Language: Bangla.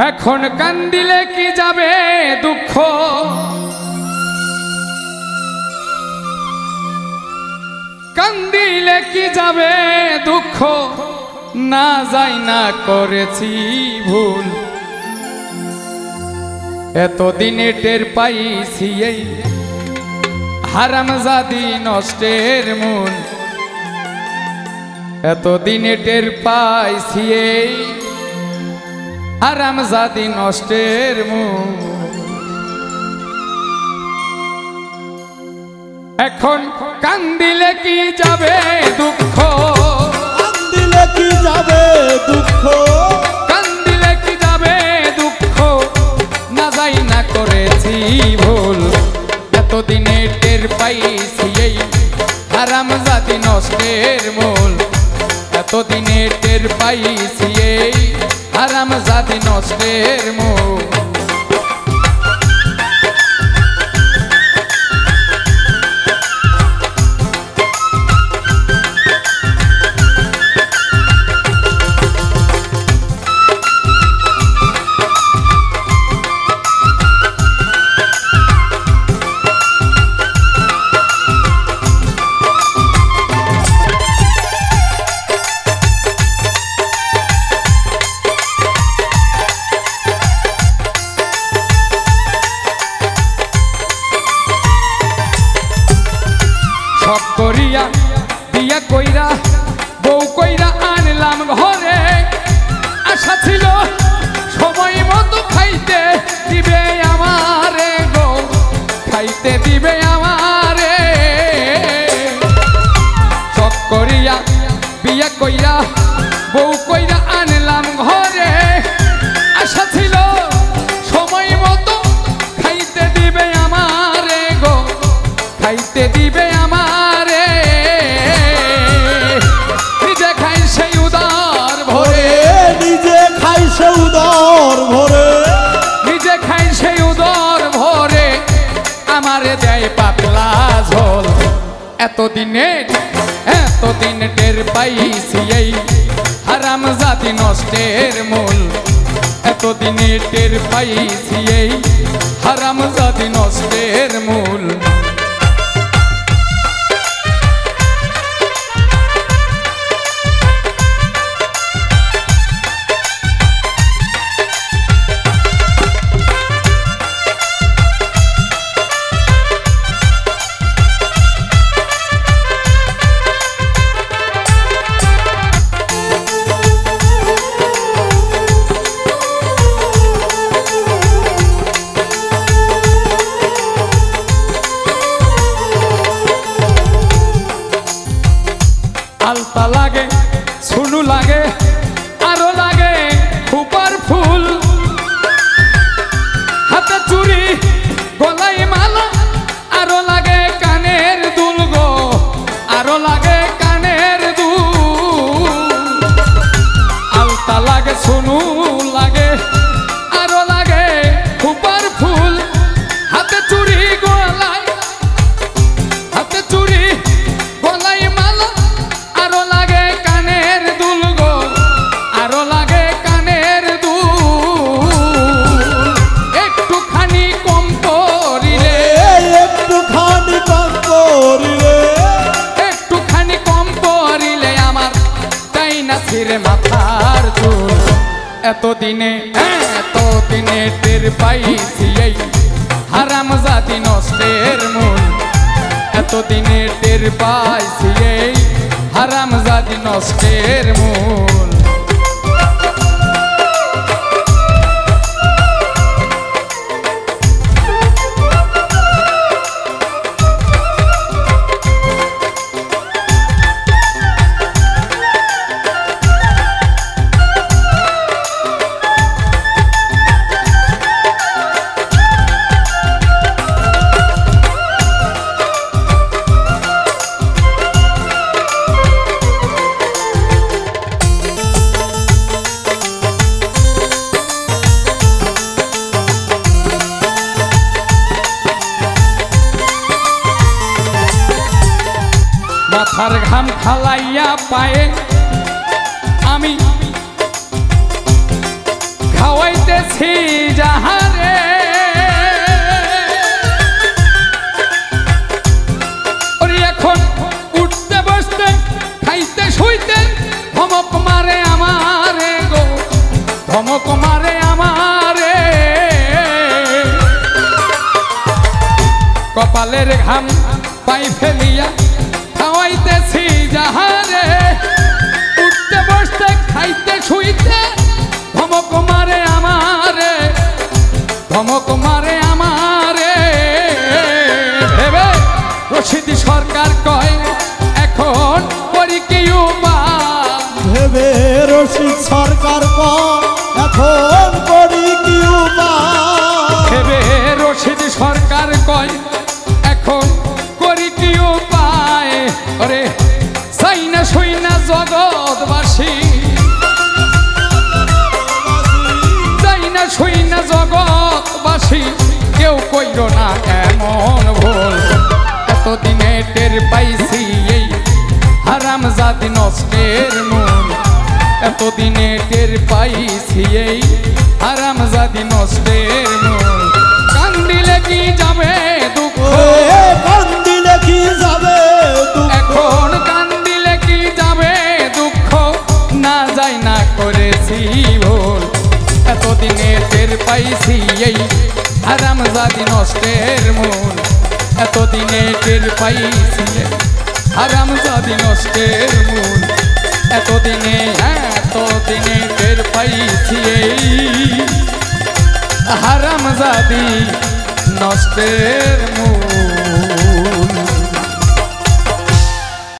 এখন কান্দিলে কি যাবে দুঃখ, কান্দিলে কি যাবে দুঃখ, না যাই না করেছি ভুল। এতদিনে টের পাইছি এই হারামজাদি নষ্টের মূল। এতদিনে টের পাইছি এই হারামজাদি নষ্টের মূল। এখন কান্দিলে কি যাবে দুঃখ, কান্দিলে কি যাবে দুঃখ, কান্দিলে কি যাবে দুঃখ, না যাই না করেছি ভুল। এতদিনে টের পাইছি এই হারামজাদি নষ্টের মূল। এতদিনে টের পাইছি এই হারামজাদি নষ্টের মূল। সব করিয়া বিয়া কইরা বউ কইরা আনলাম ঘরে, আশা ছিল সময় মতো খাইতে দিবে আমারে গো, খাইতে দিবে আমারে। সব করিয়া বিয়া কইরা বউ কইরা আনলাম ঘরে, আশা ছিল সময় মতো খাইতে দিবে আমারে গো, খাইতে দিবে আমারে। নিজে খাই সেই উদার ভরে, নিজে খাই সে উদর ভরে, নিজে খাই সেই উদর ভরে, আমারে দেয় পাতলা ঝোল। এতদিনে এতদিন টের পাইছি এই হারামজাদি নষ্টের মূল। এতদিনে টের পাইছি এই হারামজাদি নষ্টের মূল। আলতা লাগে, সুনু লাগে, আরো লাগে খুপার ফুল, হাতে চুড়ি গলায় মালা, আরো লাগে কানের দুল গো, আরো লাগে কানের দুল। আলতা লাগে, সুনু লাগে, আরো লাগে খুপার ফুল, হাতে চুড়ি গলায়, হাতে চুড়ি গলায় মালা, আরো লাগে কানের দুল গো, আরো লাগে কানের দুল। একটুখানি কম করিলে, একটুখানি কম করিলে, একটুখানি কম করিলে আমার তাই না ছিঁড়ে মাথার চুল। এতদিনে এতদিনে টের পাইছি এই হারামজাদি নষ্টের মূল। এতদিনে টের পাইছি এই হারামজাদি নষ্টের মূল। মাথার ঘাম ফালাইয়া পায়ে আমি খাওয়াইতেছি যাহারে ওরে এখন উঠতে বসতে খাইতে শুইতে ধমক মারে আমারে গো ধমক মারে আমারে কপালের ঘাম পাই ফেলিয়া খাওয়াইতেছি যাহারে উঠতে বসতে খাইতে শুইতে ধমক মারে আমারে ধমক মারে আমারে ভেবে রশিদ সরকার কয় এখন করি কি উপায় ভেবে রশিদ সরকার কয় এখন করি কি উপায় ভেবে রশিদ সরকার কয় এখন করি কি উপায় ওরে চাই না শুই না জগৎবাসী চাই না শুই না জগৎবাসী কেউ কইর না এমন ভুল এতদিনে টের পাইছি এই হারামজাদি নষ্টের মূল এতদিনে টের পাইছি এই হারামজাদি নষ্টের মূল কান্দিলে কি যাবে দুঃখ কান্দিলে কি যাবে এখন কান্দিলে কি যাবে দুঃখ না যাই না করেছি ভুল এতদিনে টের পাইছি এই হারামজাদি নষ্টের মূল এতদিনে টের পাইছি হারামজাদি নষ্টের মূল এতদিনে টের পাইছি এই হারামজাদি নষ্টের মূল